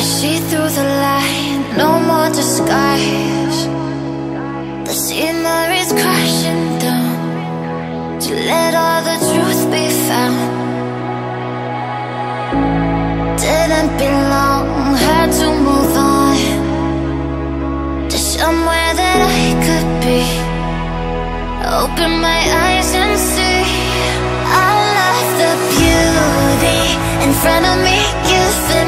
see through the light, no more disguise. The scenery's crashing down to let all the truth be found. Didn't belong, had to move on to somewhere that I could be. Open my eyes and see I love the beauty in front of me. You feel